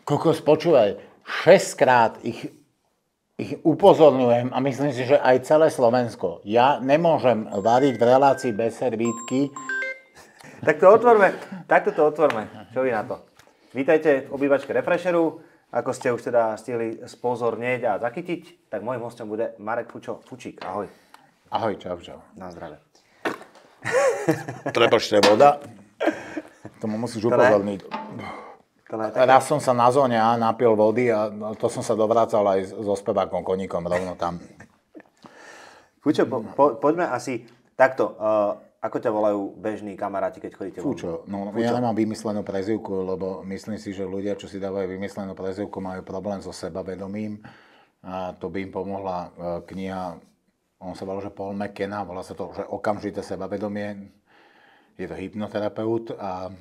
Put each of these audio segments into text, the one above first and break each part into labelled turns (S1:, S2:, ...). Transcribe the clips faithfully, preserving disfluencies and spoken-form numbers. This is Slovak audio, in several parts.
S1: Kokos, počúvaj, šesťkrát ich, ich upozorňujem a myslím si, že aj celé Slovensko. Ja nemôžem variť v relácii bez servítky.
S2: Tak to otvorme, takto to otvorme. Čo vy na to? Vítajte v obývačke Refresheru. Ako ste už teda stihli spozornieť a zachytiť, tak môjim hosťom bude Marek Fučo. Fučík, ahoj.
S1: Ahoj, čau, čau.
S2: Na zdravie.
S1: Prepačte, voda. Tomu musíš upozorniť. Raz som sa na zóne A napil vody a to som sa dovracal aj so spevákom Koníkom rovno tam.
S2: Fučo, po, po, poďme asi takto. Uh, ako ťa volajú bežní kamaráti, keď chodíte von?
S1: Fučo. No, Fučo. Ja nemám vymyslenú prezývku, lebo myslím si, že ľudia, čo si dávajú vymyslenú prezývku, majú problém so sebavedomím. A to by im pomohla kniha, on sa volá, že Paul McKenna, volá sa to, že Okamžité sebavedomie. Je to hypnoterapeut a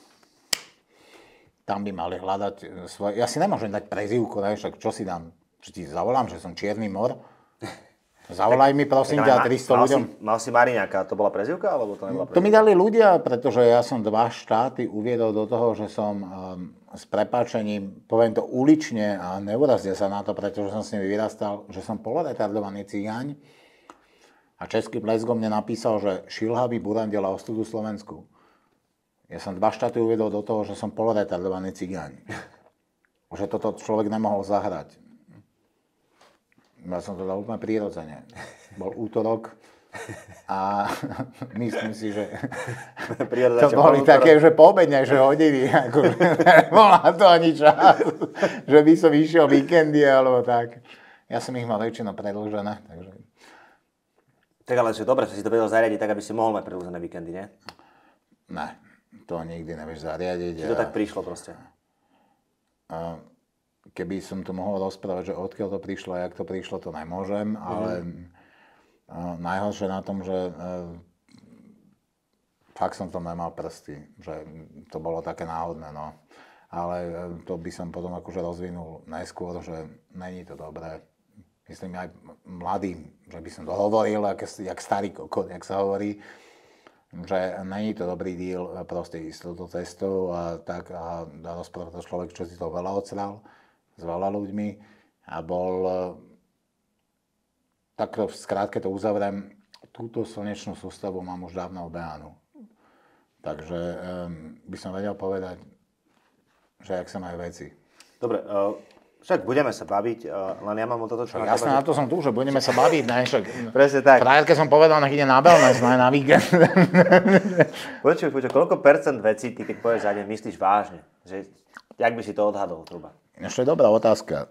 S1: tam by mali hľadať svoje... Ja si nemôžem dať prezývku, ne? Však čo si dám? Čo ti zavolám, že som Čierny mor? Zavolaj mi, prosím ťa, tristo
S2: mal
S1: ľuďom.
S2: Si, mal si Mariňáka, to bola prezývka, alebo to nebola prezývka?
S1: To mi dali ľudia, pretože ja som dva štáty uviedol do toho, že som um, s prepáčením, poviem to ulične a neurazia sa na to, pretože som s nimi vyrastal, že som poloretardovaný cigáň. A český Blesgo mne napísal, že šilhavý buran delá ostudu Slovensku. Ja som dva štáty uviedol do toho, že som poloretardovaný cigáň. Že toto človek nemohol zahrať. Ja som to dal úplne prirodzene. Bol útorok a myslím si, že to boli také, že poobednejšie hodiny. Bola to ani čas, že by som išiel víkendy alebo tak. Ja som ich mal väčšinou predĺžené, takže...
S2: Tak ale že dobre, že si to vedel zariadiť tak, aby si mohol mať predĺžené víkendy, nie?
S1: Ne, to nikdy nevieš zariadiť.
S2: Či to a... tak prišlo proste? A
S1: keby som to mohol rozprávať, že odkiaľ to prišlo a jak to prišlo, to nemôžem, mm-hmm. ale najhoršie na tom, že uh, fakt som to nemal prsty, že to bolo také náhodné, no. Ale uh, to by som potom akože rozvinul najskôr, že není to dobré. Myslím aj mladým, že by som to hovoril, jak, jak starý kokot, jak sa hovorí, že není to dobrý díl proste ísť touto cestou a tak a rozprávať to človek, čo si to veľa odsral s veľa ľuďmi a bol, tak v skrátke to uzavriem, túto slnečnú sústavu mám už dávno obehanú. Takže um, by som vedel povedať, že jak sa majú veci.
S2: Dobre, uh, však budeme sa baviť, uh, len ja mám o toto čo...
S1: Jasné, na to som tu, že budeme sa baviť, ne? Však...
S2: Presne tak.
S1: Frajerke som povedal, nech ide na wellness, ne na víkend.
S2: Počuj, počuj, koľko percent vecí ty, keď povieš za deň, myslíš vážne? Že, jak by si to odhadol, truba?
S1: Ešte je dobrá otázka.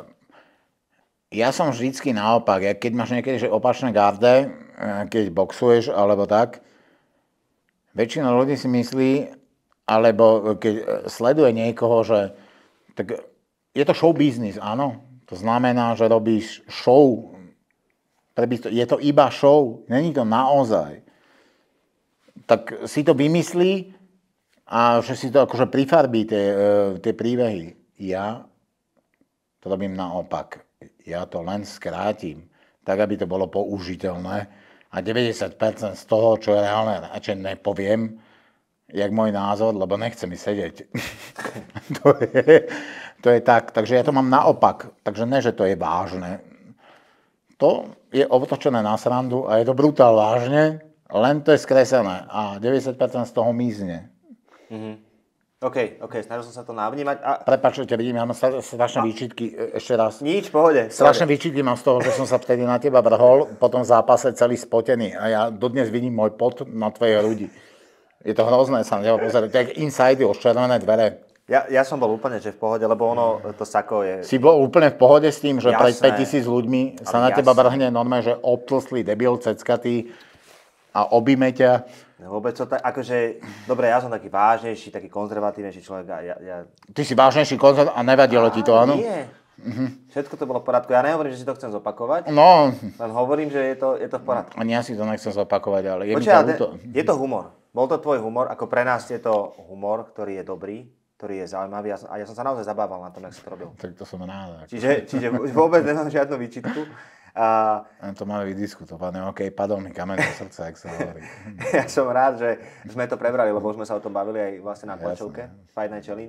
S1: Ja som vždycky naopak, keď máš niekedy že opačné garde, keď boxuješ alebo tak, väčšina ľudí si myslí, alebo keď sleduje niekoho, že tak je to show business, áno. To znamená, že robíš show. Je to iba show, není to naozaj. Tak si to vymyslí a že si to akože prifarbí tie, tie príbehy. Ja to robím naopak. Ja to len skrátim, tak aby to bolo použiteľné. A deväťdesiat percent z toho, čo je reálne, radšej nepoviem, jak môj názor, lebo nechce mi sedieť. to, je, to je tak. Takže ja to mám naopak. Takže ne, že to je vážne. To je otočené na srandu a je to brutál vážne, len to je skresené. A deväťdesiat percent z toho mizne.
S2: Mhm. OK, OK, snažil som sa to navnímať. A...
S1: Prepáčte, vidím, ja mám strašné výčitky, ešte raz.
S2: Nič, pohode.
S1: Strašné výčitky mám z toho, že som sa vtedy na teba vrhol, po tom zápase celý spotený a ja dodnes vidím môj pot na tvojej hrudi. Je to hrozné sa na teba pozerať, tak inside o červené dvere.
S2: Ja, ja som bol úplne že v pohode, lebo ono, to sako je...
S1: Si bol úplne v pohode s tým, že
S2: jasné,
S1: pred päťtisíc ľuďmi sa na jasné. Teba vrhne normálne, že obtlslý debil, ceckatý a objíme ťa.
S2: Vôbec to tak, akože, dobre, ja som taký vážnejší, taký konzervatívnejší človek a ja... ja...
S1: Ty si vážnejší konzervatívny a nevadilo ti to, áno?
S2: Nie. Uh-huh. Všetko to bolo v poriadku. Ja nehovorím, že si to chcem zopakovať,
S1: no.
S2: Len hovorím, že je to, je to v poriadku.
S1: Ani ja si to nechcem zopakovať, ale je
S2: Počuť,
S1: mi to ľúto.
S2: Je to humor. Bol to tvoj humor, ako pre nás je to humor, ktorý je dobrý, ktorý je zaujímavý a ja som sa naozaj zabával na tom, jak si to robil.
S1: Tak to som rád.
S2: Čiže, čiže vôbec nemám žiadnu výčitku. A...
S1: To máme vydiskutované, ok, padol mi kameň do srdca, jak sa hovorí.
S2: Ja som rád, že sme to prebrali, lebo už sme sa o tom bavili aj vlastne na tlačovke, Fight Night Challenge.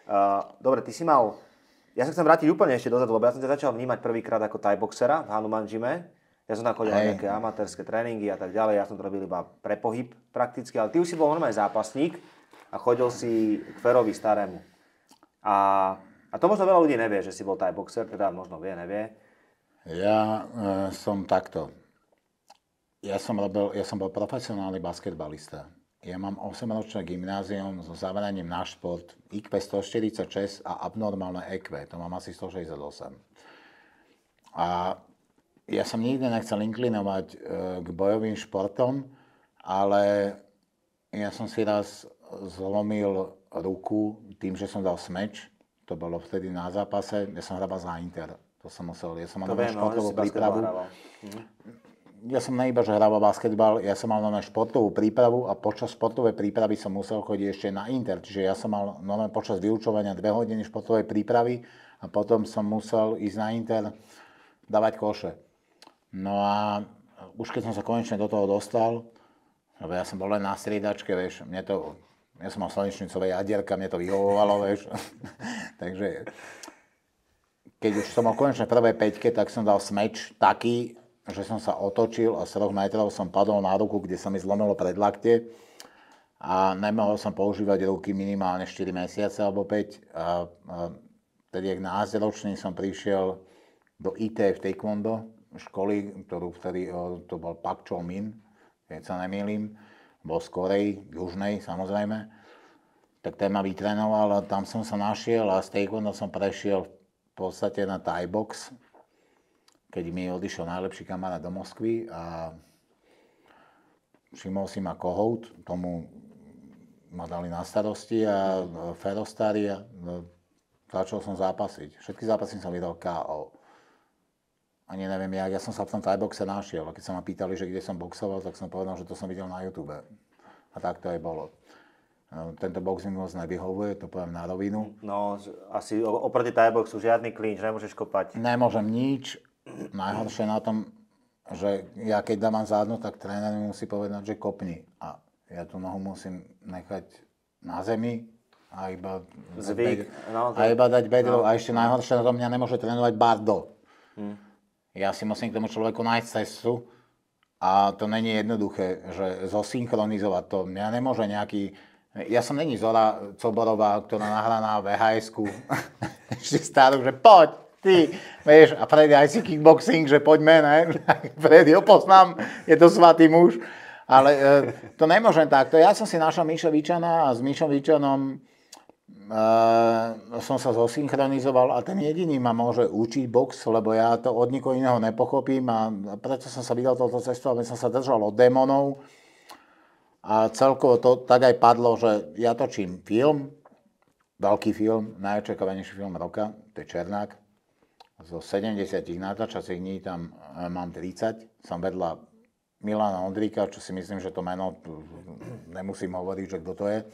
S2: Uh, dobre, ty si mal... Ja sa chcem vrátiť úplne ešte dozadu, lebo ja som ťa začal vnímať prvýkrát ako thai-boxera v Hanuman Gyme. Ja som tam chodil na nejaké amatérske tréningy a tak ďalej. Ja som to robil iba pre pohyb prakticky, ale ty už si bol normálne zápasník a chodil si k Ferovi starému. A, a to možno veľa ľudí nevie, že si bol thai-boxer, teda možno vie, nevie.
S1: Ja e, som takto. Ja som, robil, ja som bol profesionálny basketbalista. Ja mám osemročné gymnázium so zameraním na šport, í kvé stoštyridsaťšesť a abnormálne é kvé, to mám asi stošesťdesiatosem. A ja som nikdy nechcel inklinovať e, k bojovým športom, ale ja som si raz zlomil ruku tým, že som dal smeč, to bolo vtedy na zápase, ja som hrával za Inter, to som musel, ja som mal na športovú prípravu. Ja som ne iba, že hrával basketbal, ja som mal na športovú prípravu a počas športovej prípravy som musel chodiť ešte na Inter. Čiže ja som mal normálne počas vyučovania dve hodiny športovej prípravy a potom som musel ísť na Inter dávať koše. No a už keď som sa konečne do toho dostal, lebo ja som bol len na striedačke, vieš, mne to, ja som mal slnečnicové jadierka, mne to vyhovovalo, vieš. Takže keď už som mal konečne v prvej päťke, tak som dal smeč taký, že som sa otočil a z troch metrov som padol na ruku, kde sa mi zlomilo predlaktie a nemohol som používať ruky minimálne štyri mesiace alebo päť. A, a tedy jak násťročný som prišiel do í té v taekwondo školy, ktorú vtedy, to bol Pak Chol Min, keď sa nemýlim, bol z Korei, južnej samozrejme. Tak ten ma vytrénoval a tam som sa našiel a z taekwondo som prešiel v podstate na Thai box, keď mi odišiel najlepší kamarát do Moskvy a všimol si ma Kohout, tomu ma dali na starosti a Ferostari a začal som zápasiť. Všetky zápasy som vydal ká ó. Ani neviem jak, ja som sa v tom Thai boxe našiel. A keď sa ma pýtali, že kde som boxoval, tak som povedal, že to som videl na YouTube. A tak to aj bolo. Tento box mi moc nevyhovuje, to poviem na rovinu.
S2: No, asi oproti Thai boxu žiadny klínč, nemôžeš kopať.
S1: Nemôžem nič. Najhoršie na tom, že ja keď dávam zádnu, tak tréner mi musí povedať, že kopni. A ja tú nohu musím nechať na zemi a iba,
S2: Zvyk,
S1: dať,
S2: no,
S1: a iba dať bedro. No. A ešte najhoršie na tom, mňa nemôže trénovať bardo. Hmm. Ja si musím k tomu človeku nájsť cestu a to není jednoduché, že zosynchronizovať to. Mňa nemôže nejaký... Ja som není Zora Coborová, ktorá nahrá na vé há esku. Ešte starú, že poď! Ty, vieš, a Freddy aj si kickboxing, že poďme, ne? Freddy ho poznám, je to svatý muž. Ale e, to nemôžem takto. Ja som si našiel Miša Vičana a s Mišom Vičanom e, som sa zosynchronizoval a ten jediný ma môže učiť box, lebo ja to od nikoho iného nepochopím a preto som sa vydal touto cestou, aby som sa držal od démonov. A celkovo to tak aj padlo, že ja točím film, veľký film, najočakávanejší film roka, to je Černák. Zo sedemdesiat natáčacích dní tam mám tridsať. Som vedľa Milana Ondríka, čo si myslím, že to meno nemusím hovoriť, že kto to je.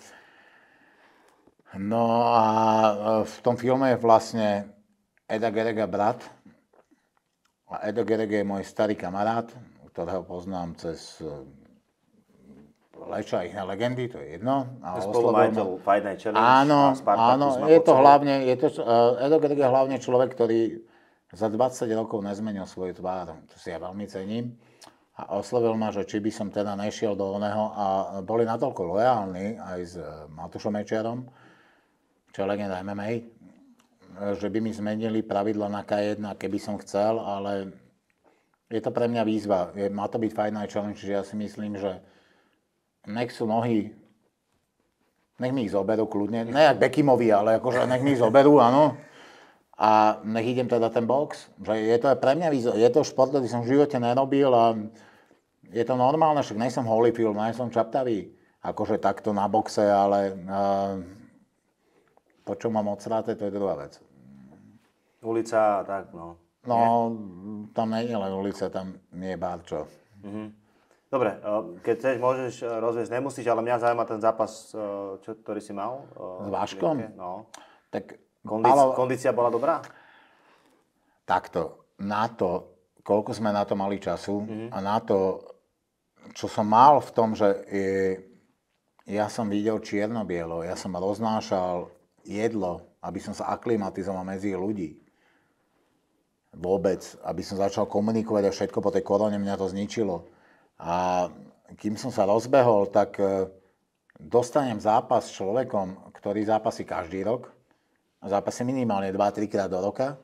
S1: No a v tom filme je vlastne Eda Gerega brat. A Edo Gerega je môj starý kamarát, ktorého poznám cez Leča a iné legendy, to je jedno.
S2: A spolumajiteľ Fight Night Challenge
S1: áno,
S2: a Spartacus.
S1: Áno, je to hlavne, je to, uh, Edo Gerega je hlavne človek, ktorý za dvadsať rokov nezmenil svoju tvár, to si ja veľmi cením. A oslovil ma, že či by som teda nešiel do oného a boli natoľko lojálni aj s Matúšom Mečiarom, čo je legenda em em á, že by mi zmenili pravidla na ká jedna, keby som chcel, ale je to pre mňa výzva. Je, má to byť Fight Night Challenge, čiže ja si myslím, že nech sú nohy, nech mi ich zoberú kľudne, ne jak Beckimovi, ale akože nech mi ich zoberú, áno. A nech idem teda ten box, že je to aj pre mňa výzva, je to šport, ktorý som v živote nerobil a je to normálne, však nejsem Holyfield, nejsem čaptavý, akože takto na boxe, ale uh, to, čo mám odsráte, to je druhá vec.
S2: Ulica, tak no.
S1: No, nie? Tam nie je len ulica, tam nie je barčo.
S2: Mm-hmm. Dobre, keď chceš, môžeš rozviesť, nemusíš, ale mňa zaujíma ten zápas, čo, ktorý si mal.
S1: S Váškom?
S2: No.
S1: Tak
S2: Kondícia, malo... kondícia bola dobrá?
S1: Takto, na to, koľko sme na to mali času mm-hmm. a na to, čo som mal v tom, že je, ja som videl čierno-bielo, ja som roznášal jedlo, aby som sa aklimatizoval medzi ľudí. Vôbec, aby som začal komunikovať a všetko po tej korone mňa to zničilo. A kým som sa rozbehol, tak dostanem zápas s človekom, ktorý zápasí každý rok. Zápasí minimálne dva tri krát do roka.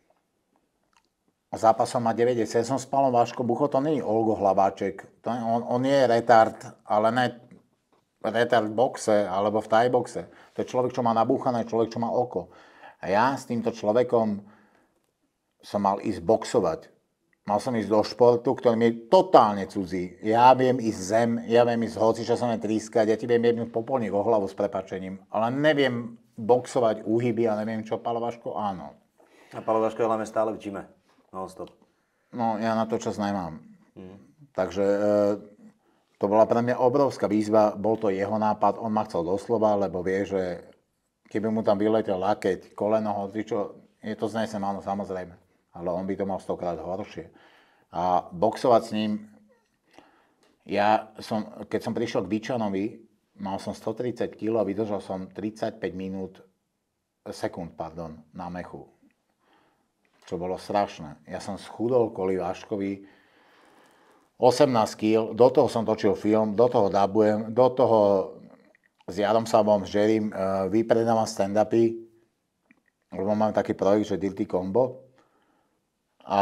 S1: Zápasom má deväťdesiat. Som s Palom Vaškom Bucho, to nie je Olgo Hlaváček. To je, on, on je retard, ale ne retard v boxe alebo v thai boxe. To je človek, čo má nabúchané, človek, čo má oko. A ja s týmto človekom som mal ísť boxovať. Mal som ísť do športu, ktorý mi je totálne cudzí. Ja viem ísť zem, ja viem ísť hoci, čo sa mi trískať, ja ti viem jednúť popolník o hlavu s prepáčením, ale neviem boxovať úhyby a neviem čo, Palo Vaško, áno.
S2: A Palo Vaško je hlavne stále v gyme. No, stop.
S1: No, ja na to čas nemám. Mm. Takže e, to bola pre mňa obrovská výzva, bol to jeho nápad, on ma chcel doslova, lebo vie, že keby mu tam vyletel lakeť, koleno, hoci čo, je to znesem, áno, samozrejme. Ale on by to mal stokrát horšie. A boxovať s ním, ja som, keď som prišiel k Byčanovi, mal som stotridsať kilogramov a vydržal som tridsaťpäť minút, sekúnd, pardon, na mechu. Čo bolo strašné. Ja som schudol kvôli Vaškovi osemnásť kilogramov, do toho som točil film, do toho dabujem, do toho s Jarom Sabom, s Jerrym vypredávam stand-upy, lebo mám taký projekt, že Dirty Combo. A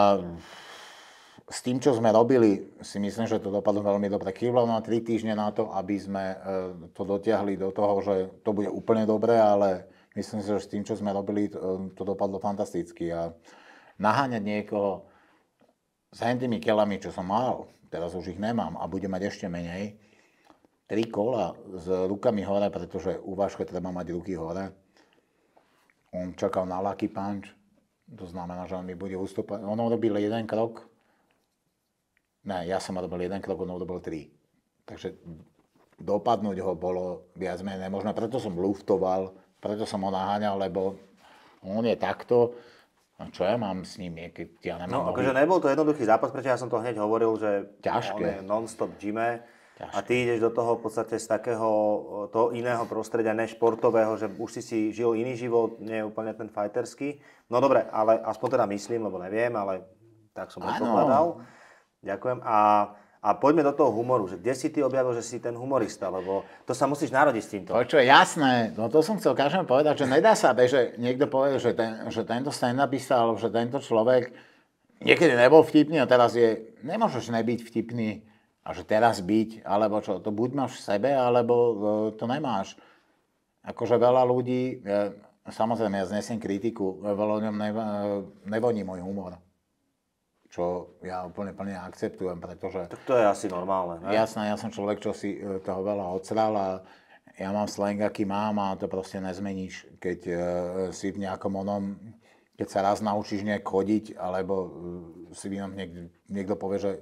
S1: s tým, čo sme robili, si myslím, že to dopadlo veľmi dobre. Chýbalo na tri týždne na to, aby sme to dotiahli do toho, že to bude úplne dobre, ale myslím si, že s tým, čo sme robili, to, to dopadlo fantasticky. A naháňať niekoho s tými kilami, čo som mal, teraz už ich nemám a budem mať ešte menej, tri kola s rukami hore, pretože u Vaška treba mať ruky hore. On čakal na lucky punch. To znamená, že on mi bude ustúpať. On urobil jeden krok. Ne, ja som urobil jeden krok, on urobil tri. Takže dopadnúť ho bolo viac menej nemožné. Preto som luftoval, preto som ho naháňal, lebo on je takto. A čo ja mám s ním, keď ja nemám...
S2: No, akože nebol to jednoduchý zápas, pretože ja som to hneď hovoril, že
S1: ťažké.
S2: On je non-stop v gyme.
S1: Ťažké.
S2: A ty ideš do toho v podstate z takého toho iného prostredia, než športového, že už si si žil iný život, nie je úplne ten fighterský. No dobre, ale aspoň teda myslím, lebo neviem, ale tak som predpokladal. Ďakujem. A, a poďme do toho humoru, že kde si ty objavil, že si ten humorista, lebo to sa musíš narodiť s týmto.
S1: Počuj, jasné, no to som chcel každému povedať, že nedá sa, že niekto povie, že, ten, že tento stand-upista, alebo že tento človek niekedy nebol vtipný a teraz je, nemôžeš nebyť vtipný. A že teraz byť, alebo čo, to buď máš v sebe, alebo to nemáš. Akože veľa ľudí, ja, samozrejme ja znesiem kritiku, veľa ľuďom nevoní môj humor. Čo ja úplne plne akceptujem, pretože...
S2: Tak to je asi normálne, ne?
S1: Jasné, ja som človek, čo si toho veľa odsral a ja mám slang, aký mám a to proste nezmeníš, keď uh, si v nejakom onom, keď sa raz naučíš nejak chodiť, alebo uh, si v niekto, niekto povie, že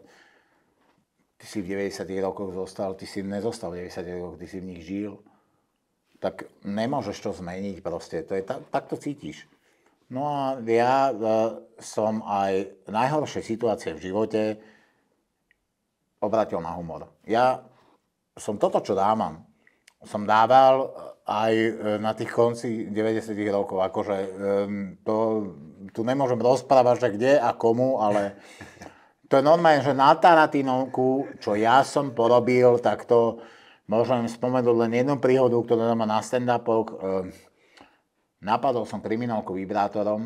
S1: ty si v deväťdesiatych rokoch zostal, ty si nezostal v deväťdesiatych rokoch, ty si v nich žil, tak nemôžeš to zmeniť proste, to je, tak, tak to cítiš. No a ja e, som aj v najhoršej situácie v živote obratil na humor. Ja som toto, čo dávam, som dával aj na tých konci deväťdesiatych rokov, akože e, to, tu nemôžem rozprávať, že kde a komu, ale... To je normálne, že na Tarantinovku, čo ja som porobil, tak to môžem spomenúť len jednu príhodu, ktorú mám na stand-upoch. Napadol som kriminálku vibrátorom.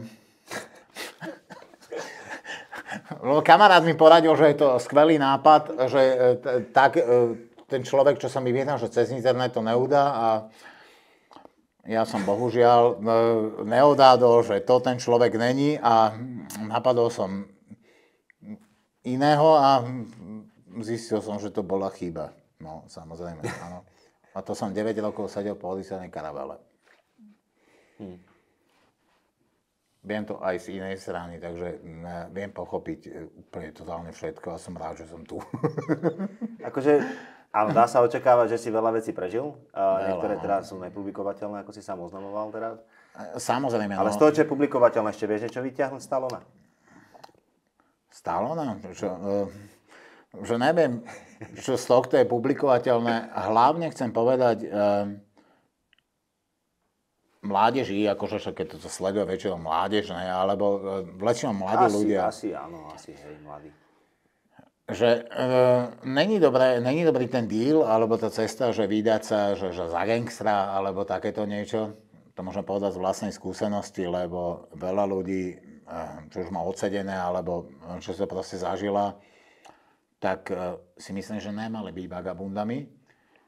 S1: Kamarát mi poradil, že je to skvelý nápad, že tak ten človek, čo sa mi vyhnal, že cez internet to neudá a ja som bohužiaľ neodádol, že to ten človek není a napadol som iného a zistil som, že to bola chyba. No, samozrejme, áno. A to som deväť rokov sedel po policajnej karavele. Hmm. Viem to aj z inej strany, takže viem pochopiť úplne totálne všetko a som rád, že som tu.
S2: Akože, áno, dá sa očakávať, že si veľa vecí prežil. A niektoré teraz sú nepublikovateľné, ako si sám oznamoval teraz.
S1: Samozrejme,
S2: ale
S1: no.
S2: Z toho, čo je publikovateľné, ešte vieš niečo vyťahnuť z Stallona?
S1: Stallona? Čo, že neviem, čo z tohto je publikovateľné. Hlavne chcem povedať, mládeži, akože keď to sleduje väčšinou mládež, ne, alebo väčšinou mladí
S2: asi,
S1: ľudia.
S2: Asi áno, asi hej, mladí.
S1: Že e, není, dobré, není dobrý ten deal, alebo tá cesta, že vydať sa že, že za gangstra, alebo takéto niečo. To môžem povedať z vlastnej skúsenosti, lebo veľa ľudí, e, čo už má odsedené, alebo čo sa proste zažila, tak e, si myslím, že nemali byť vagabundami.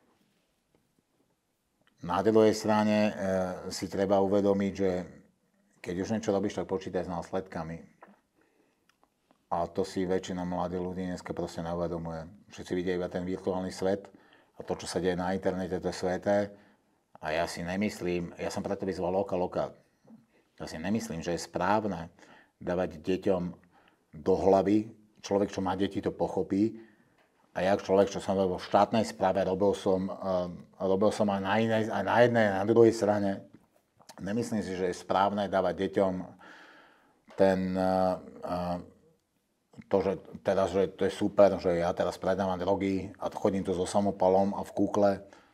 S1: Na druhej strane e, si treba uvedomiť, že keď už niečo robíš, tak počítaj s následkami. A to si väčšina mladých ľudí dneska proste neuvedomuje. Všetci vidia iba ten virtuálny svet a to, čo sa deje na internete, to je sveté. A ja si nemyslím, ja som preto vyzval Loka Loka, ja si nemyslím, že je správne dávať deťom do hlavy, človek, čo má deti, to pochopí. A ja človek, čo som vo štátnej správe, robil som, uh, robil som aj, na inej, aj na jednej, aj na druhej strane. Nemyslím si, že je správne dávať deťom ten, uh, uh, to, že teraz, že to je super, že ja teraz predávam drogy a chodím tu so samopalom a v kúkle.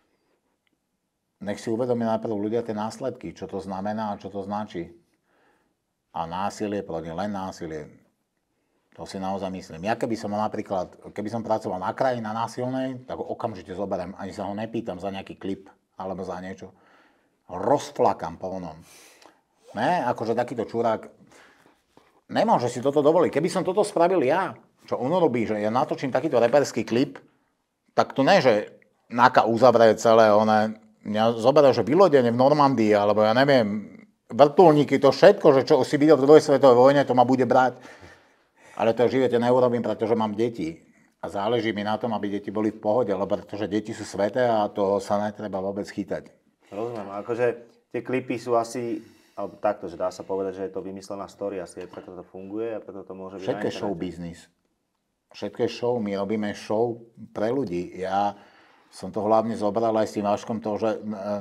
S1: Nech si uvedomia najprv ľudia tie následky, čo to znamená a čo to značí. A násilie, proti len násilie. To si naozaj myslím. Ja keby som napríklad, keby som pracoval na kraji, na násilnej, tak ho okamžite zoberiem, ani sa ho nepýtam za nejaký klip alebo za niečo. Rozflakám po onom. Ne, akože takýto čurák nemôže si toto dovoliť. Keby som toto spravil ja, čo on robí, že ja natočím takýto reperský klip, tak to ne, že Naka uzavrie celé, one, mňa zoberie, že vylodenie v Normandii, alebo ja neviem, vrtuľníky, to všetko, že čo si videl v druhej svetovej vojne, to ma bude brať. Ale to v živote neurobím, pretože mám deti. A záleží mi na tom, aby deti boli v pohode, lebo pretože deti sú sveté a to sa netreba vôbec chytať.
S2: Rozumiem, akože tie klipy sú asi, alebo takto, že dá sa povedať, že je to vymyslená story, asi preto to funguje a preto to môže byť
S1: Všetko je show business. Všetko je show, my robíme show pre ľudí. Ja som to hlavne zobral aj s tým Váškom to, že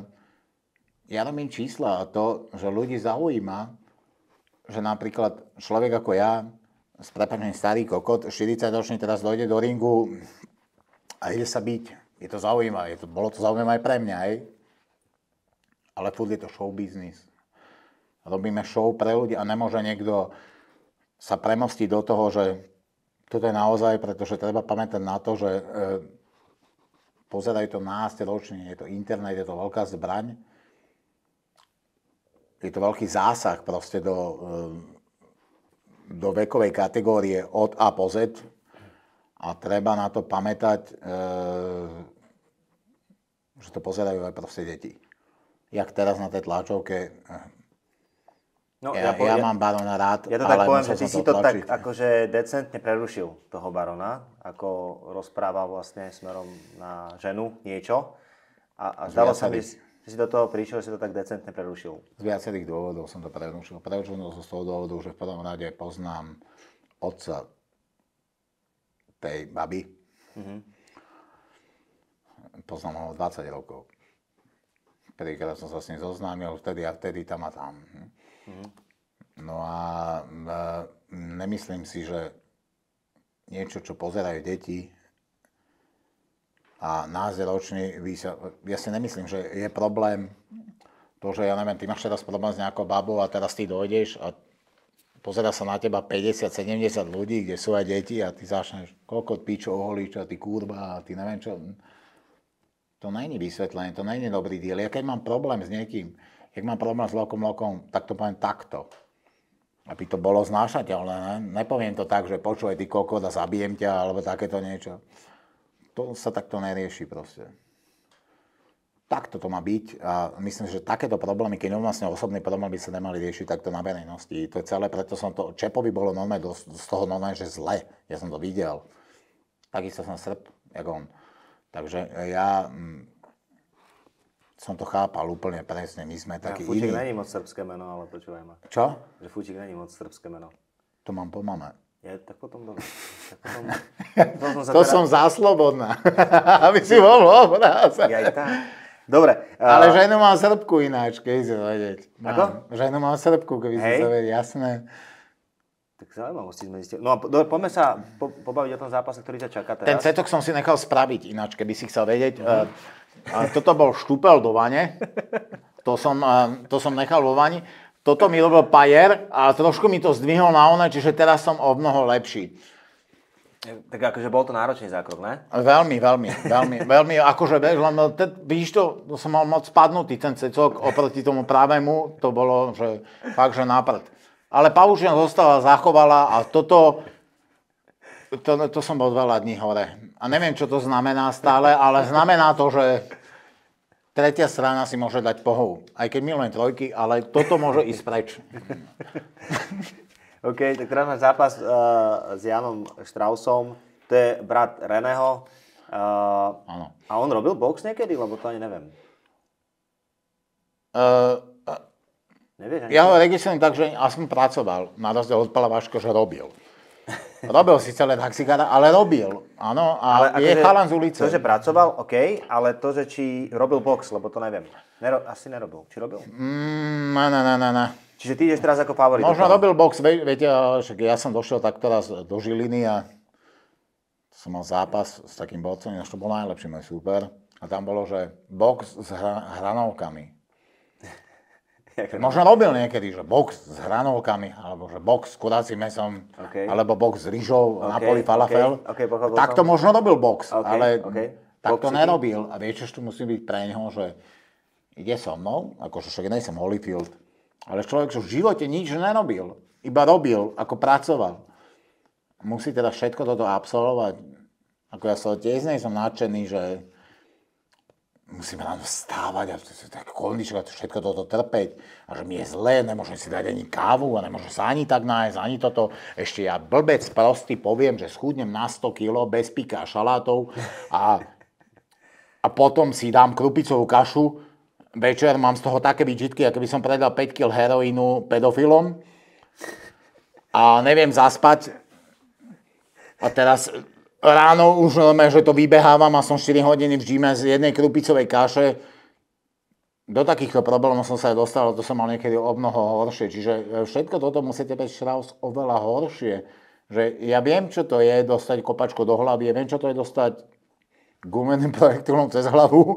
S1: ja robím čísla a to, že ľudí zaujíma, že napríklad človek ako ja, s prepáčením starý kokot, štyridsaťročný teraz dojde do ringu a ide sa byť. Je to zaujímavé, je to, bolo to zaujímavé aj pre mňa, hej. Ale furt je to show business. Robíme show pre ľudí a nemôže niekto sa premostiť do toho, že toto je naozaj, pretože treba pamätať na to, že e, pozerajú to násteročne, je to internet, je to veľká zbraň. Je to veľký zásah proste do... E, do vekovej kategórie od A po Z a treba na to pamätať, e, že to pozerajú aj proste deti. Jak teraz na tej tlačovke, no, ja, ja, ja, ja mám Barona rád,
S2: ja to tak poviem, že ty si to tlačiť. Tak akože decentne prerušil toho Barona, ako rozprával vlastne smerom na ženu niečo a, a zdalo sa mi, že si do toho prišiel, že si to tak decentne prerušil.
S1: Z viacerých dôvodov som to prerušil. Prerušil som z toho dôvodu, že v prvom rade poznám otca tej baby. Mm-hmm. Poznám ho dvadsať rokov. Prvýkrát som sa s ním zoznámil, vtedy a vtedy, tam a tam. Mm-hmm. No a e, nemyslím si, že niečo, čo pozerajú deti, a názoročný, ja si nemyslím, že je problém to, že ja neviem, ty máš teraz problém s nejakou babou a teraz ty dojdeš a pozerá sa na teba päťdesiat sedemdesiat ľudí, kde sú aj deti a ty začneš, koľko píčo oholíš a ty kurba a ty neviem čo. To není vysvetlenie, to není dobrý diel. Ja keď mám problém s niekým, keď mám problém s Lokom Lokom, tak to poviem takto. Aby to bolo znášateľné, ne? Nepoviem to tak, že počúvaj ty kokot a zabijem ťa, alebo takéto niečo. To sa takto nerieši proste. Takto to má byť a myslím, že takéto problémy, keď vlastne osobné problémy by sa nemali riešiť takto na verejnosti. To je celé, preto som to, Čepovi bolo normálne z toho normálne, že zle. Ja som to videl. Takisto som Srb, jak on. Takže ja hm, som to chápal úplne presne. My sme takí
S2: iní. Fučík není moc srbské meno, ale počúvaj ma.
S1: Čo?
S2: Že Fučík není moc srbské meno.
S1: To mám po mame.
S2: Je, tak potom dobre. Tak potom... to som,
S1: to teda... som záslobodná, aby si bol obráz.
S2: Ja aj tak. Dobre. Uh...
S1: Ale ženu mám Srbku ináč, keby si to vedieť.
S2: Ako?
S1: Ženu mám Srbku, keby si to vedieť, jasné.
S2: Tak zaujímavosti sme zistili. No a dobre, poďme sa po, pobaviť o tom zápase, ktorý ťa čaká teraz.
S1: Ten cetok som si nechal spraviť ináč, keby si chcel vedieť. Uh-huh. A toto bol štúpel do vane. to som, to som nechal vo vani. Toto mi robil pajer a trošku mi to zdvihol na one, čiže teraz som o mnoho lepší.
S2: Tak akože bol to náročný zákrok, ne?
S1: Veľmi, veľmi, veľmi, veľmi, akože vieš, len te, vidíš to, to som mal moc spadnutý, ten cecok oproti tomu pravému, to bolo, že fakt, že náprd. Ale pavučina zostala, zachovala a toto, to, to som bol veľa dní hore. A neviem, čo to znamená stále, ale znamená to, že tretia strana si môže dať pohov. Aj keď milujem trojky, ale toto môže ísť preč.
S2: OK, tak teraz máš zápas uh, s Janom Strausom, to je brat Reného. Uh, a on robil box niekedy, lebo to ani neviem.
S1: Uh,
S2: Nevieš, ani
S1: ja ho registrujem tak, že aspoň pracoval, na rozdiel od Pala Vaška, že robil. Robil si celé taxikára, ale robil, áno, a ale je chalan z ulice.
S2: To, že pracoval, OK, ale to, že či robil box, lebo to neviem. Nero, asi nerobil. Či robil?
S1: Mm, ne, ne, ne, ne.
S2: Čiže ty ideš teraz ako favorit.
S1: Možno robil box, viete, však ja som došiel tak teraz do Žiliny a som mal zápas s takým borcom, to bol najlepší môj súper. A tam bolo, že box s hra, hranolkami. Možno robil niekedy, že box s hranolkami, alebo že box s kuracím mesom, okay. alebo box s rýžou, okay, Napoli falafel.
S2: Okay, okay,
S1: tak to možno robil box,
S2: okay,
S1: ale
S2: okay.
S1: tak to nerobil. A vieš, čo tu musí byť pre neho, že ide so mnou, akože však nejsem Holyfield, ale človek, čo v živote nič nerobil, iba robil, ako pracoval. Musí teda všetko toto absolvovať. Ako ja sa tiež nie som nadšený, že musím ráno vstávať a tak kondičovať, všetko toto trpeť. A že mi je zlé, nemôžem si dať ani kávu a nemôžem sa ani tak nájsť, ani toto. Ešte ja blbec prostý poviem, že schudnem na sto kilogramov bez pika a šalátov a, a potom si dám krupicovú kašu. Večer mám z toho také výčitky, ako by som predal päť kilogramov heroínu pedofilom a neviem zaspať. A teraz ráno už, že to vybehávam a som štyri hodiny v gyme z jednej krupicovej kaše. Do takýchto problémov som sa aj dostal, to som mal niekedy o mnoho horšie. Čiže všetko toto musíte byť Strauss oveľa horšie. Že ja viem, čo to je dostať kopačku do hlavy, ja viem, čo to je dostať gumenným projektilom cez hlavu.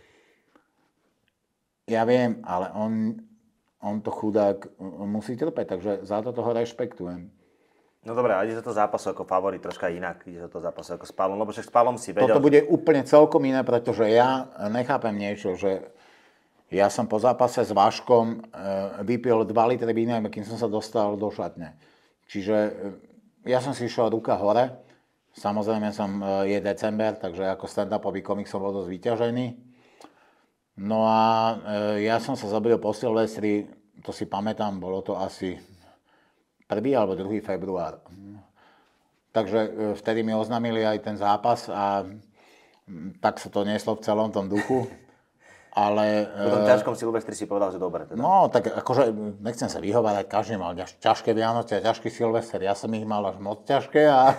S1: Ja viem, ale on, on to chudák musí trpeť, takže za to toho rešpektujem.
S2: No dobré, a ide za to zápasu ako favorit troška inak, ide za to zápasu ako s Palom, lebo však s Palom si vedel...
S1: Toto bude úplne celkom iné, pretože ja nechápem niečo, že ja som po zápase s Vaškom vypil dva litre vína, kým som sa dostal do šatne. Čiže ja som si išiel ruka hore, samozrejme som, je december, takže ako stand-upový komik som bol dosť vyťažený. No a e, ja som sa zabil po Silvestri, to si pamätám, bolo to asi prvý alebo druhý február. Takže e, vtedy mi oznámili aj ten zápas a m, tak sa to nieslo v celom tom duchu. Ale...
S2: Po tom ťažkom Silvestri si povedal, že dobre. Teda.
S1: No, tak akože nechcem sa vyhovárať, každý mal ťažké Vianoce a ťažký Silvester. Ja som ich mal až moc ťažké a...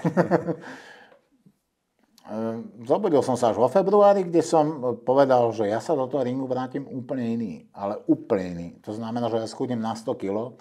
S1: Zobudil som sa až vo februári, kde som povedal, že ja sa do toho ringu vrátim úplne iný, ale úplne iný. To znamená, že ja schudnem na sto kilogramov,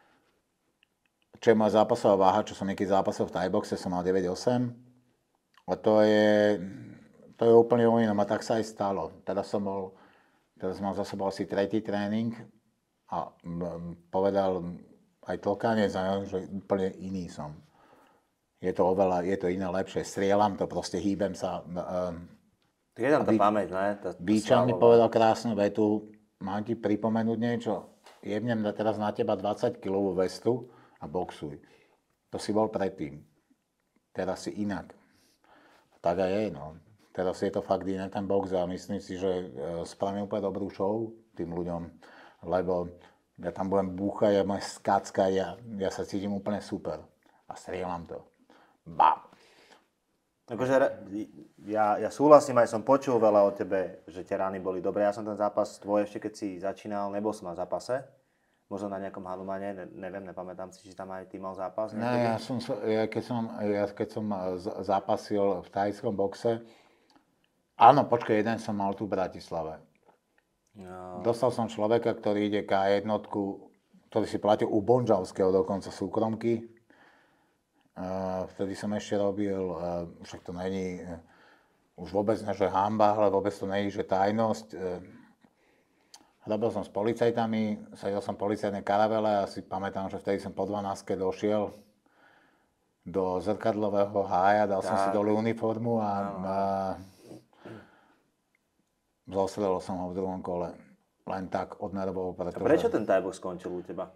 S1: čo je moja zápasová váha, čo som niekedy zápasil v Thaiboxe, som mal deväť osem. A to je, to je úplne o inom a tak sa aj stalo. Teraz som bol, teraz mám za sebou asi tretí tréning a povedal aj tlkanec, že úplne iný som. Je to oveľa, je to iné lepšie, strieľam to, proste hýbem sa.
S2: Tak je tam tá pamäť, ne?
S1: Bíčan mi povedal krásnu vetu, mám ti pripomenúť niečo, jebnem teraz na teba dvadsaťkilovú vestu a boxuj. To si bol predtým, teraz si inak. Tak aj je, no. Teraz je to fakt iné ten box a myslím si, že spravím úplne dobrú show tým ľuďom, lebo ja tam budem búchať, ja budem skáckať, ja, ja sa cítim úplne super a strieľam to. Bam.
S2: Akože ja, ja súhlasím, aj som počul veľa o tebe, že tie rány boli dobré. Ja som ten zápas tvoj ešte keď si začínal, nebol som na zápase. Možno na nejakom Hanumane, ne, neviem, nepamätám si, či tam aj ty mal zápas.
S1: Ne, ja som, ja keď som, ja keď som zápasil v thajskom boxe, áno, počkaj, jeden som mal tu v Bratislave. No. Dostal som človeka, ktorý ide ká jednotku, ktorý si platil u Bonžavského dokonca súkromky. Uh, vtedy som ešte robil, uh, však to není uh, už vôbec ne, že hanba, ale vôbec to není, že tajnosť. Uh, robil som s policajtami, sedel som v policajnej karavele a si pamätám, že vtedy som po dvanástke došiel do zrkadlového hája, dal som si dole uniformu a, a zostrelil som ho v druhom kole. Len tak od nervov. Pretože...
S2: A prečo ten tajbok skončil u teba?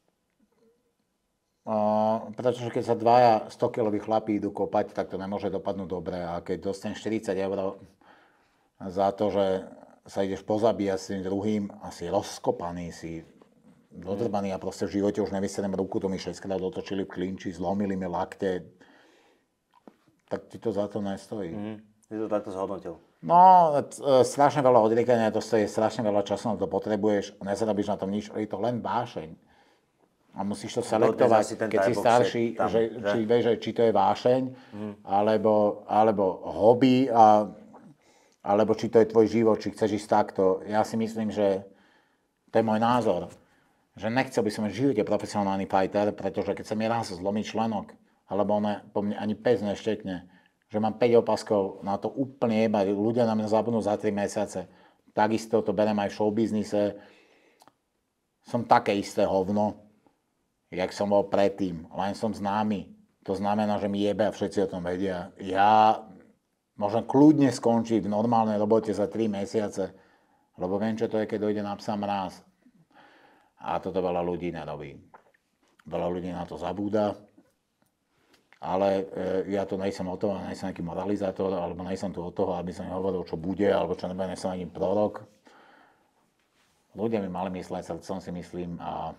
S1: Uh, pretože keď sa dvaja stokiloví chlapí idú kopať, tak to nemôže dopadnúť dobre. A keď dostaneš štyridsať eur za to, že sa ideš pozabíjať s tým druhým a si rozkopaný, si dodrbaný a proste v živote už nevystrelím ruku, to mi šesťkrát otočili v klinči, zlomili mi lakte, tak ti to za to nestojí.
S2: Mm, ty to takto zhodnotil.
S1: No, strašne veľa odriekania, to stojí strašne veľa času, na to potrebuješ, nezarobíš na tom nič, je to len vášeň. A musíš to selektovať, keď si starší, tam, že, že? Či, vieš, či to je vášeň, mm. alebo, alebo hobby, a, alebo či to je tvoj život, či chceš ísť takto. Ja si myslím, že to je môj názor, že nechcel by som v živote profesionálny fighter, pretože keď sa mi raz zlomí členok, alebo ona po mne ani pes neštekne, že mám päť opaskov, na to úplne jeba, ľudia na mňa zabudnú za tri mesiace. Takisto to berem aj v showbiznise. Som také isté hovno, jak som bol predtým, len som známy. To znamená, že mi jebe a všetci o tom vedia. Ja môžem kľudne skončiť v normálnej robote za tri mesiace, lebo viem, čo to je, keď dojde na psa mráz. A toto veľa ľudí nerobí. Veľa ľudí na to zabúda, ale e, ja tu nejsem o toho, nejsem nejaký moralizátor, alebo nejsem tu o toho, aby som hovoril, čo bude, alebo čo nebude, nejsem ani prorok. Ľudia by mali mysleť, srdcom si myslím, a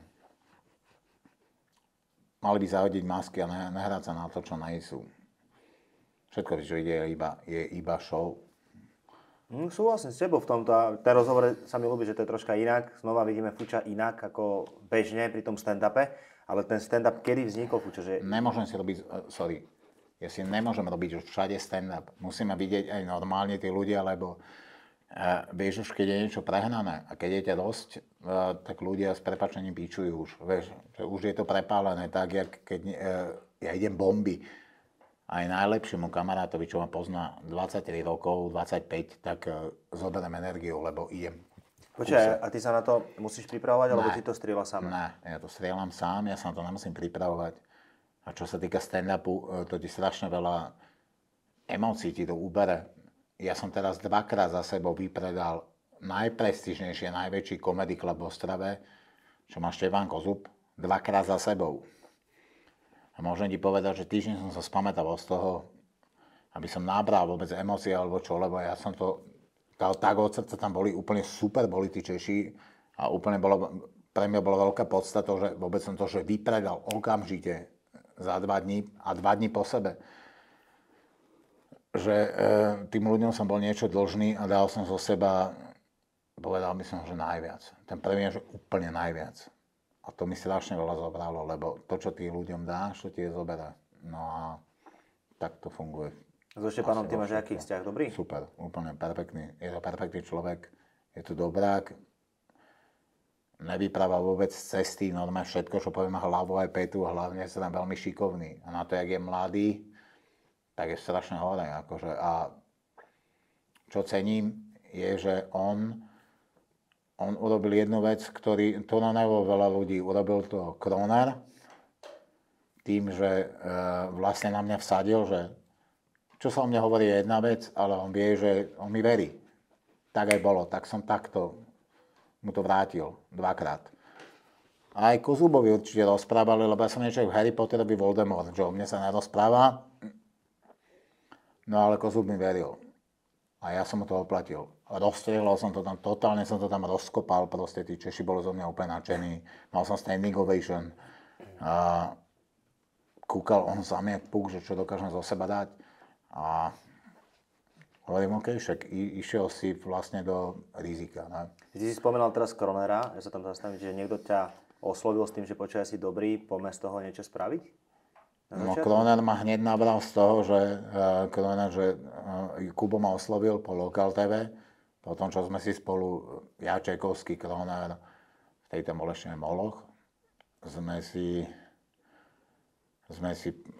S1: mali by zahodiť masky a ne, nehrať sa na to, čo nejsú. Všetko, čo ide, je iba, je iba show.
S2: Mm, súhlasím s tebou v tomto. A ten rozhovor sa mi ľúbi, že to je troška inak. Znova vidíme Fuča inak ako bežne pri tom stand-upe. Ale ten stand-up, kedy vznikol, Fučo? Že...
S1: Nemôžem si robiť, sorry, ja si nemôžem robiť už všade stand-up. Musíme vidieť aj normálne tí ľudia, lebo uh, vieš už, keď je niečo prehnané a keď je ťa dosť, uh, tak ľudia s prepáčením píčujú už. Vieš, že už je to prepálené tak, jak keď uh, ja idem bomby. Aj najlepšiemu kamarátovi, čo ma pozná dvadsaťtri rokov, dvadsaťpäť, tak uh, zoberiem energiu, lebo idem.
S2: Počkaj, a ty sa na to musíš pripravovať, alebo ty to strieľa sám?
S1: Ne, ja to strieľam sám, ja sa na to nemusím pripravovať. A čo sa týka stand-upu, to ti strašne veľa emócií ti to ubere. Ja som teraz dvakrát za sebou vypredal najprestížnejší a najväčší comedy club v Ostrave, čo má Štefán Kozub, dvakrát za sebou. A môžem ti povedať, že týždeň som sa spamätal z toho, aby som nabral vôbec emócie alebo čo, lebo ja som to... Tak od srdca tam boli úplne super, boli tí Češi a úplne bolo, pre mňa bola veľká podstata, že vôbec som to, že vypredal okamžite za dva dní a dva dní po sebe. Že e, tým ľuďom som bol niečo dlžný a dal som zo seba, povedal by som, že najviac. Ten prvý je, že úplne najviac. A to mi strašne veľa zobralo, lebo to, čo ty ľuďom dáš, to ti je zoberá. No a tak to funguje.
S2: So Štepánom ty máš aký vzťah? Dobrý?
S1: Super, úplne perfektný. Je to perfektný človek, je to dobrák, nevypráva vôbec z cesty, normálne všetko, čo povie, má hlavu aj petu, hlavne je tam veľmi šikovný. A na to, jak je mladý, tak je strašne hore. Akože. A čo cením, je, že on, on urobil jednu vec, ktorý, to na nevo veľa ľudí, urobil to Kroner, tým, že e, vlastne na mňa vsadil, že čo sa o mne hovorí je jedna vec, ale on vie, že on mi verí. Tak aj bolo, tak som takto mu to vrátil dvakrát. A aj Kozubovi určite rozprávali, lebo ja som niečo v Harry Potterovi Voldemort, že o mne sa nerozpráva. No ale Kozub mi veril. A ja som mu to oplatil. Rozstrieľal som to tam, totálne som to tam rozkopal, proste tí Češi boli zo mňa úplne nadšení. Mal som standing ovation. A kúkal on sám jak puk, že čo dokážem zo seba dať. A hovorím, OK, však i, išiel si vlastne do rizika. Ne?
S2: Ty si spomínal teraz Kronera, ja sa tam zastavím, že niekto ťa oslovil s tým, že počúvaj si dobrý, poďme z toho niečo spraviť?
S1: No Kroner ma hneď nabral z toho, že, uh, Kroner, že uh, Kubo ma oslovil po Lokal té vé, po tom, čo sme si spolu, ja, Čekovský, Kroner, vtedy tam bol ešte Moloch, sme si, sme si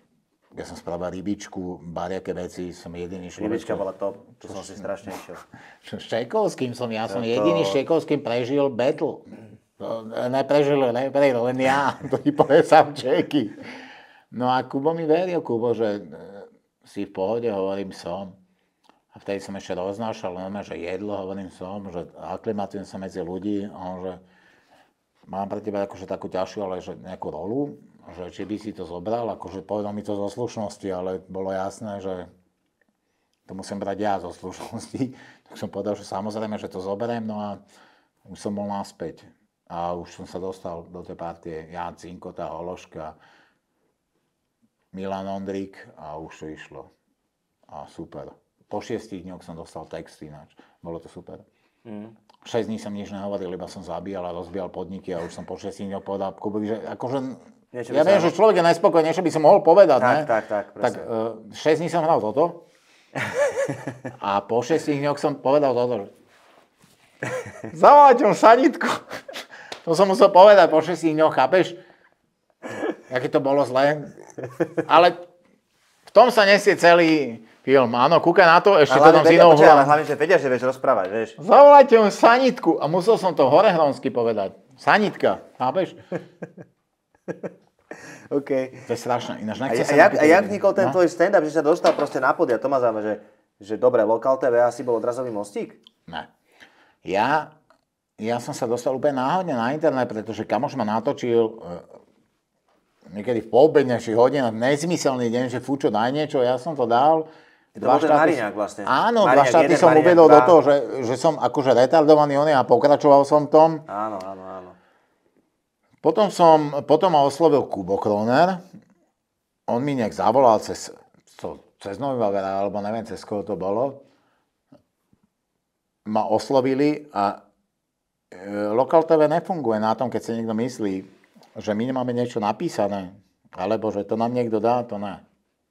S1: ja som spravil rybičku, bariaké veci, som jediný človek.
S2: Rybička bola top, tu som si strašne išiel.
S1: S Čajkovským som, ja som
S2: to...
S1: jediný s Čajkovským prežil battle. Neprežil, neprežil, len ja, to ti povie sám Čeky. No a Kubo mi veril, Kubo, že si v pohode, hovorím som. A vtedy som ešte roznášal, no, že jedlo, hovorím som, že aklimatujem sa medzi ľudí, on, že mám pre teba akože takú ťažšiu, ale že nejakú rolu, že či by si to zobral, akože povedal mi to zo slušnosti, ale bolo jasné, že to musím brať ja zo slušnosti. Tak som povedal, že samozrejme, že to zoberiem, no a už som bol naspäť. A už som sa dostal do tej partie Ján Cinkota, Hološka, Milan Ondrík a už to išlo. A super. Po šiestich dňoch som dostal text ináč. Bolo to super. Mm. šesť dní som nič nehovoril, iba som zabíjal a rozbíjal podniky a už som po šiestich dňoch povedal Kubovi, že akože... Niečo ja viem, sa... že človek je najspokojný, niečo by som mohol povedať,
S2: tak,
S1: ne?
S2: Tak, tak,
S1: tak uh, šesť dní som hral toto a po šiestich dňoch som povedal toto, že zavolajte mu sanitku. To som musel povedať po šiestich dňoch, chápeš? Aké to bolo zlé. Ale v tom sa nesie celý film. Áno, kúkaj na to, ešte to tam z inou hľadom.
S2: Ale hlavne, že vedia, že vieš rozprávať, vieš.
S1: Zavolajte mu sanitku. A musel som to horehronsky povedať. Sanitka, chápeš?
S2: OK.
S1: To je strašné. Ináč,
S2: a, a, jak, a jak vznikol ten no? tvoj stand-up, že sa dostal proste na podia? To ma zaujíma, že, že dobre, Lokal té vé asi bol odrazový mostík?
S1: Ne. Ja, ja som sa dostal úplne náhodne na internet, pretože kamoš ma natočil e, niekedy v poobednejších hodinách, nezmyselný deň, že fúčo, daj niečo, ja som to dal.
S2: To bol ten Mariňák vlastne.
S1: Áno, Mariňák dva štáty som Mariňák uvedol dva. Do toho, že, že som akože retardovaný on a pokračoval som v tom.
S2: Áno, áno, áno.
S1: Potom som, potom ma oslovil Kubo Kroner. On mi nejak zavolal cez, to, cez Nový Vavera, alebo neviem, cez koho to bolo. Ma oslovili a e, Lokal té vé nefunguje na tom, keď si niekto myslí, že my nemáme niečo napísané, alebo že to nám niekto dá, to ne.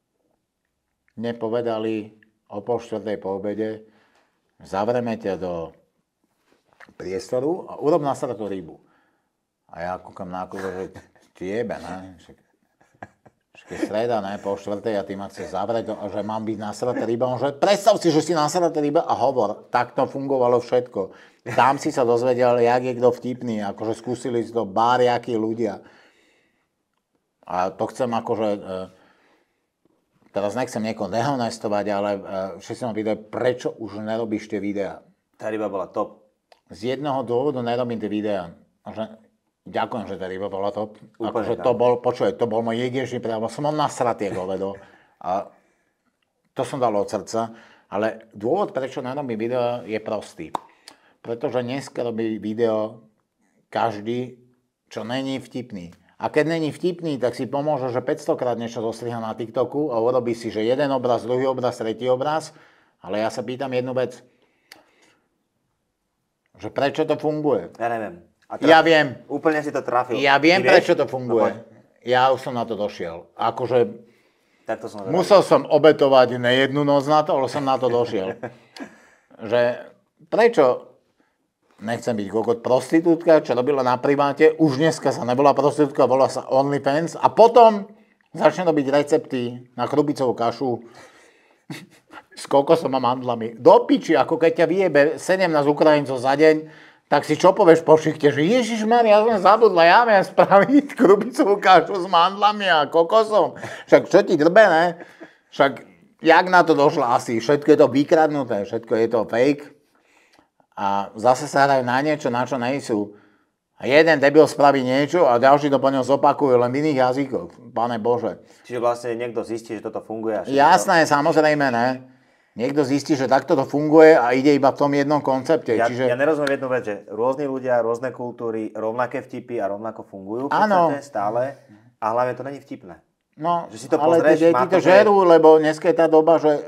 S1: Nepovedali o pol štvrtej po obede, zavreme ťa do priestoru a urob na srdtu rybu. A ja kúkam na Kubo, že ti jebe, ne? Však je streda, ne? Po štvrtej a ty ma chceš zavrieť, a že mám byť na srdte ryba. On že predstav si, že si na srdte ryba a hovor. Tak to fungovalo všetko. Tam si sa dozvedel, jak je kto vtipný, akože skúsili si to báriakí ľudia. A to chcem akože... Teraz nechcem niekoho dehonestovať, ale všetci ma pýtajú, prečo už nerobíš tie videá?
S2: Tá ryba bola top.
S1: Z jedného dôvodu nerobím tie videá. Ďakujem, že tá ryba bola top. Akože to bol, počuj, to bol môj jedinečný prejav. Som mal nasratie govedo. A to som dal od srdca. Ale dôvod, prečo nerobím video, je prostý. Pretože dneska robí video každý, čo není vtipný. A keď není vtipný, tak si pomôže, že päťstokrát niečo zostriha na TikToku a urobí si, že jeden obraz, druhý obraz, tretí obraz. Ale ja sa pýtam jednu vec. Že prečo to funguje?
S2: Ja neviem.
S1: Traf... Ja viem.
S2: Úplne si to trafil.
S1: Ja viem, prečo to funguje. No, ja už som na to došiel. Akože
S2: tak to som
S1: musel som obetovať ne jednu noc na to, ale som na to došiel. Že prečo nechcem byť kokot prostitútka, čo robila na priváte, už dneska sa nebola prostitútka, volá sa OnlyFans a potom začne robiť recepty na chrubicovú kašu s kokosom a mandlami. Do piči, ako keď ťa vyjebe sedemnásť Ukrajincov za deň, tak si čo povieš po šichte, že Ježišmaria, ja som zabudla, ja viem spraviť krupicovú kašu s mandlami a kokosom. Však čo ti drbe, ne? Však jak na to došlo asi? Všetko je to vykradnuté, všetko je to fake. A zase sa hrajú na niečo, na čo nejsú. A jeden debil spraví niečo a ďalší to po ňom zopakujú len v iných jazykoch. Pane Bože.
S2: Čiže vlastne niekto zistí, že toto funguje.
S1: Jasné, to... samozrejme, ne? Niekto zistí, že takto to funguje a ide iba v tom jednom koncepte.
S2: Ja,
S1: Čiže...
S2: ja nerozumiem jednu vec, že rôzni ľudia, rôzne kultúry, rovnaké vtipy a rovnako fungujú v podstate stále a hlavne to není vtipné.
S1: No,
S2: že si to
S1: ale
S2: pozrieš,
S1: tie deti to žerú, lebo dneska je tá doba, že...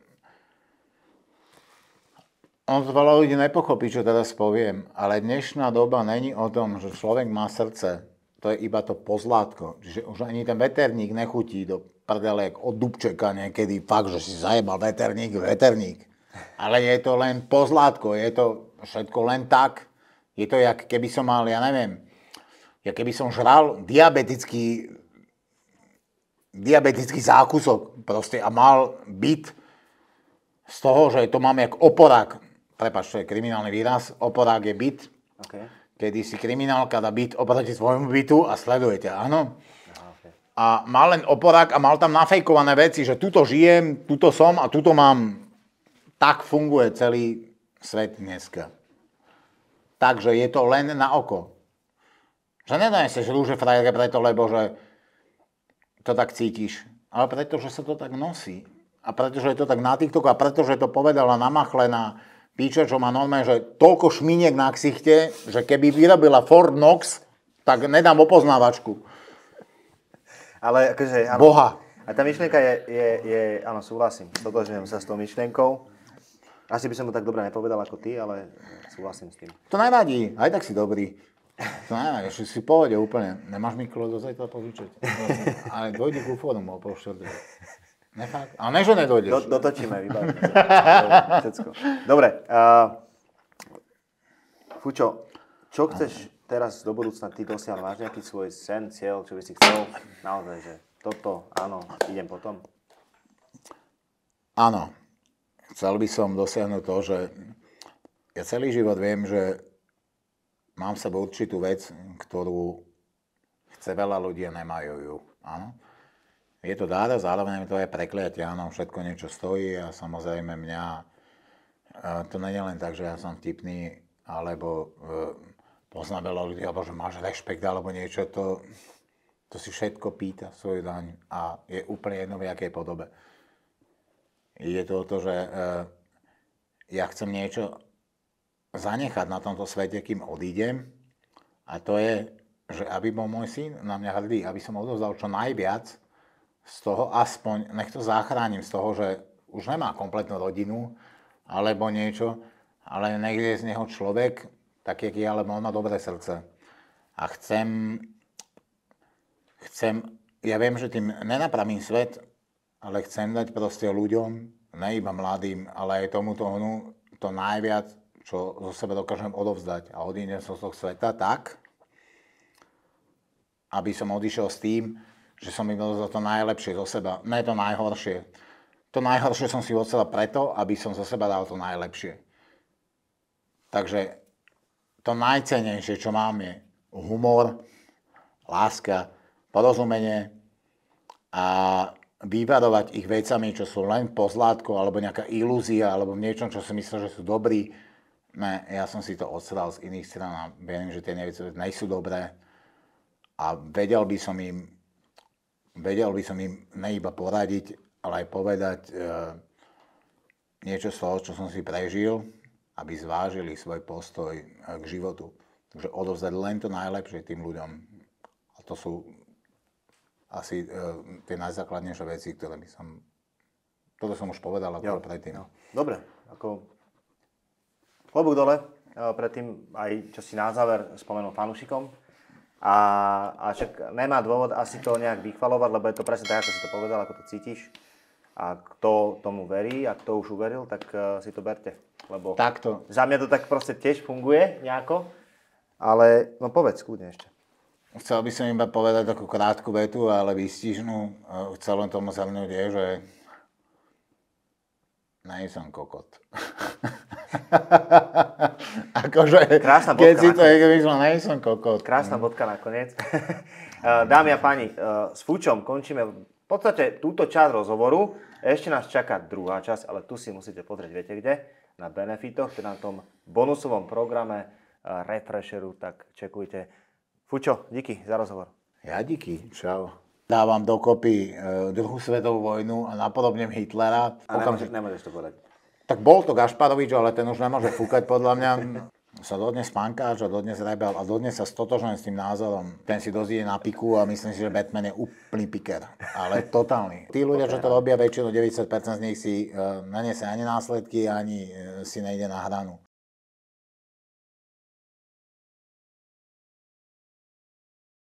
S1: On to veľa ľudí nepochopí, čo teraz poviem, ale dnešná doba není o tom, že človek má srdce. To je iba to pozlátko. Čiže už ani ten veterník nechutí do prdele od Dubčeka niekedy. Fakt, že si zajebal veterník, veterník. Ale je to len pozlátko, je to všetko len tak. Je to, jak keby som mal, ja neviem, jak keby som žral diabetický diabetický zákusok proste a mal byt z toho, že to máme jak oporák. Prepáč, to je kriminálny výraz. Oporák je byt.
S2: Okay.
S1: Kedy si kriminálka dá byt oproti svojmu bytu a sledujete, áno?
S2: Aha, okay.
S1: A mal len oporák a mal tam nafejkované veci, že tuto žijem, tuto som a tuto mám. Tak funguje celý svet dneska. Takže je to len na oko. Že nedaneseš rúže frajerke preto, lebo že to tak cítiš. Ale preto, že sa to tak nosí. A preto, že je to tak na TikToku a preto, že to povedala namachlená píča, čo má normálne, že toľko šmíniek na ksichte, že keby vyrobila Ford Knox, tak nedám opoznávačku.
S2: Ale akože, áno.
S1: Boha.
S2: A tá myšlienka je, je, je áno, súhlasím. Stotožňujem sa s tou myšlienkou. Asi by som to tak dobre nepovedal ako ty, ale súhlasím s tým.
S1: To nevadí, aj tak si dobrý. To nevadí, ešte si povede úplne. Nemáš mi kolo do zajtra požičať. Ale dojdi ku fórumu o pol štvrtej. Nefakt? Ale ne, že nedojdeš.
S2: Do, dotočíme, vybavíme sa. Všetko. Dobre. Uh, Fučo, čo chceš teraz do budúcna ty dosiahnuť? Máš nejaký svoj sen, cieľ, čo by si chcel? Naozaj, že toto, áno, idem potom?
S1: Áno. Chcel by som dosiahnuť to, že ja celý život viem, že mám v sebe určitú vec, ktorú chce veľa ľudí a nemajú ju. Áno. Je to dára, zároveň to je prekliatie, áno, všetko niečo stojí a samozrejme mňa, to nie je len tak, že ja som vtipný, alebo poznám veľa ľudí, alebo že máš rešpekt, alebo niečo, to, to si všetko pýta svoju daň a je úplne jedno v jakej podobe. Je to o to, že ja chcem niečo zanechať na tomto svete, kým odídem, a to je, že aby bol môj syn na mňa hrdý, aby som odovzdal čo najviac z toho, aspoň, nech to zachránim z toho, že už nemá kompletnú rodinu, alebo niečo, ale nech je z neho človek, tak jak je, alebo on má dobré srdce. A chcem, chcem, ja viem, že tým nenapravím svet, ale chcem dať proste ľuďom, ne iba mladým, ale aj tomuto hnu, to najviac, čo zo seba dokážem odovzdať. A odídem som z toho sveta tak, aby som odišiel s tým, že som im dal to najlepšie zo seba, ne to najhoršie. To najhoršie som si od seba preto, aby som zo seba dal to najlepšie. Takže to najcennejšie, čo mám, je humor, láska, porozumenie a vyvarovať ich vecami, čo sú len pozlátko, alebo nejaká ilúzia, alebo v niečom, čo si myslel, že sú dobrí. Ne, ja som si to odsral z iných strán a viem, že tie veci nejsú dobré. A vedel by som im Vedel by som im ne iba poradiť, ale aj povedať e, niečo z toho, čo som si prežil, aby zvážili svoj postoj k životu. Takže odovzdať len to najlepšie tým ľuďom. A to sú asi e, tie najzákladnejšie veci, ktoré by som... Toto som už povedal ako predtým. Jo.
S2: Dobre, ako klobúk dole, predtým aj čo si na záver spomenul fanúšikom. A, a však nemá dôvod asi to nejak vychvalovať, lebo je to presne tak, ako si to povedal, ako to cítiš. A kto tomu verí a kto už uveril, tak uh, si to berte. Lebo
S1: Takto.
S2: Za mňa to tak proste tiež funguje nejako. Ale no povedz kľudne ešte.
S1: Chcel by som iba povedať takú krátku vetu, ale výstižnú. Chcel len tomu zhrnúť je, že nejsem kokot. Akože,
S2: krásna bodka
S1: keď si to vyšlo, nejsem kokot.
S2: Krásna bodka nakoniec. Dámy a páni, s Fučom končíme v podstate túto časť rozhovoru. Ešte nás čaká druhá časť, ale tu si musíte pozrieť, viete kde? Na Benefitoch, teda na tom bonusovom programe Refresheru, tak čekujte. Fučo, díky za rozhovor.
S1: Ja díky, čau. Dávam dokopy e, druhú svetovú vojnu a napodobnem Hitlera.
S2: A nemôžeš, nemôžeš to povedať.
S1: Tak bol to Gašparovič, ale ten už nemôže fúkať podľa mňa. Sa dodnes pankáč a dodnes rebel a dodnes sa stotožňujem s tým názorom. Ten si dozíde na piku a myslím si, že Batman je úplný piker. Ale totálny. Tí ľudia, čo to robia, väčšinou deväťdesiat percent z nich si e, neniesie ani následky, ani e, si nejde na hranu.